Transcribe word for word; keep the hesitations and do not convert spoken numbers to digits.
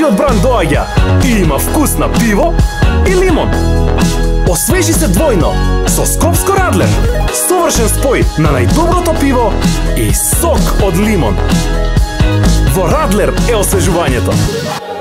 најлакиот бранд доаѓа и има вкус на пиво и лимон. Освежи се двојно со Скопско Радлер. Совршен спој на најдоброто пиво и сок од лимон. Во Радлер е освежувањето.